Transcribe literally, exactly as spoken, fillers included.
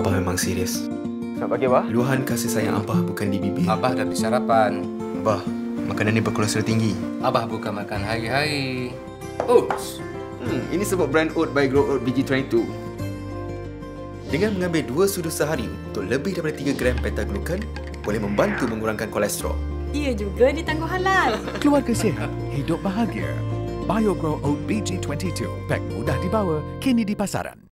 Abah memang serius. Nak bagi Abah? Luahan kasih sayang Abah bukan di bibir. Abah dah beli sarapan. Abah, makanan ni berkolesterol tinggi. Abah bukan makan hari-hari. Oats. Hmm, ini sebut brand Oat by Grow Oat B G dua puluh dua. Dengan mengambil dua sudu sehari untuk lebih daripada tiga gram beta-glucan, boleh membantu mengurangkan kolesterol. Ia juga ditangguh halal. Keluarga sihat, hidup bahagia. BioGrow Oat B G dua puluh dua. Pek mudah dibawa, kini di pasaran.